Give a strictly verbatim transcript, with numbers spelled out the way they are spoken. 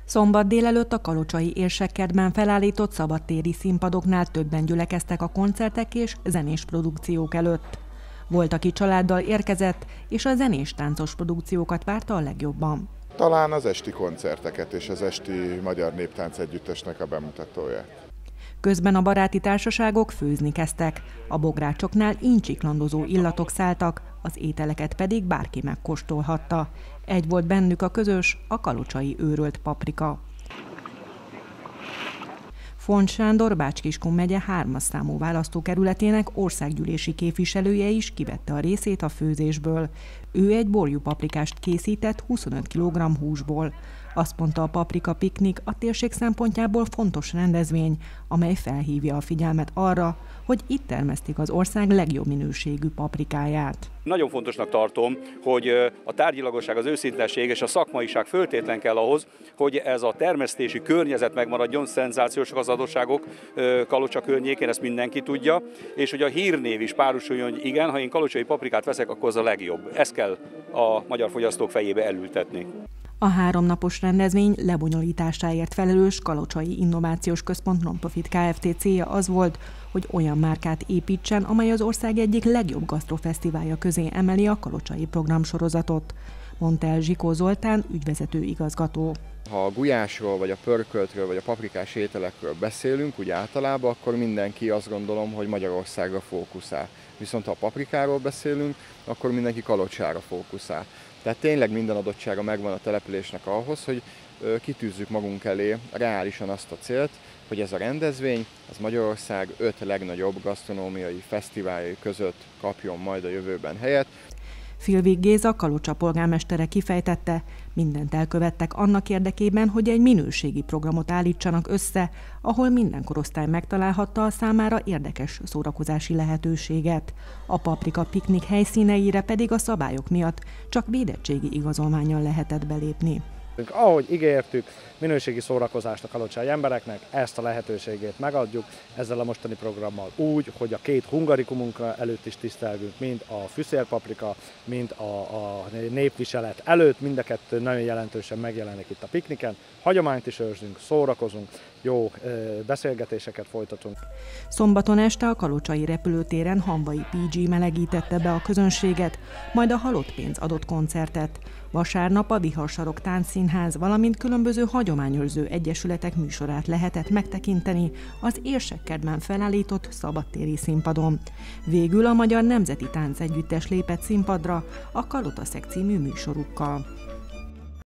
Szombat délelőtt a kalocsai Érsekkertben felállított szabadtéri színpadoknál többen gyülekeztek a koncertek és zenés produkciók előtt. Volt, aki családdal érkezett, és a zenés-táncos produkciókat várta a legjobban. Talán az esti koncerteket és az esti Magyar Néptánc Együttesnek a bemutatóját. Közben a baráti társaságok főzni kezdtek. A bográcsoknál incsiklandozó illatok szálltak, az ételeket pedig bárki megkóstolhatta. Egy volt bennük a közös, a kalocsai őrölt paprika. Font Sándor Bács-Kiskun megye hármas számú választókerületének országgyűlési képviselője is kivette a részét a főzésből. Ő egy borjú paprikást készített huszonöt kilogramm húsból. Azt mondta, a paprika piknik a térség szempontjából fontos rendezvény, amely felhívja a figyelmet arra, hogy itt termesztik az ország legjobb minőségű paprikáját. Nagyon fontosnak tartom, hogy a tárgyilagosság, az őszintesség és a szakmaiság föltétlen kell ahhoz, hogy ez a termesztési környezet megmaradjon, szenzációsak az adósságok Kalocsa környékén, ezt mindenki tudja, és hogy a hírnév is párosuljon, hogy igen, ha én kalocsai paprikát veszek, akkor az a legjobb. Ezt kell a magyar fogyasztók fejébe elültetni. A háromnapos rendezvény lebonyolításáért felelős Kalocsai Innovációs Központ Non-Profit Kft. Célja az volt, hogy olyan márkát építsen, amely az ország egyik legjobb gasztrofesztiválja közé emeli a kalocsai programsorozatot, mondta el Zsikó Zoltán, ügyvezető igazgató. Ha a gulyásról, vagy a pörköltről, vagy a paprikás ételekről beszélünk, úgy általában, akkor mindenki azt gondolom, hogy Magyarországra fókuszál. Viszont ha a paprikáról beszélünk, akkor mindenki Kalocsára fókuszál. Tehát tényleg minden adottsága megvan a településnek ahhoz, hogy kitűzzük magunk elé reálisan azt a célt, hogy ez a rendezvény, az Magyarország öt legnagyobb gasztronómiai fesztiváljai között kapjon majd a jövőben helyet. Filvig Géza, Kalocsa polgármestere kifejtette, mindent elkövettek annak érdekében, hogy egy minőségi programot állítsanak össze, ahol minden korosztály megtalálhatta a számára érdekes szórakozási lehetőséget. A paprika piknik helyszíneire pedig a szabályok miatt csak védettségi igazolvánnyal lehetett belépni. Ahogy ígértük, minőségi szórakozást a kalocsai embereknek, ezt a lehetőségét megadjuk ezzel a mostani programmal úgy, hogy a két hungarikumunkra előtt is tisztelgünk, mind a fűszérpaprika, mind a, a népviselet előtt, mind a kettő nagyon jelentősen megjelenik itt a pikniken. Hagyományt is őrzünk, szórakozunk, jó beszélgetéseket folytatunk. Szombaton este a kalocsai repülőtéren Hamvai pé gé melegítette be a közönséget, majd a halott pénz adott koncertet. Vasárnap a Viharsarok Táncszínház, valamint különböző hagyományőrző egyesületek műsorát lehetett megtekinteni az Érsekkertben felállított szabadtéri színpadon. Végül a Magyar Nemzeti Táncegyüttes lépett színpadra a Kalotaszek című műsorukkal.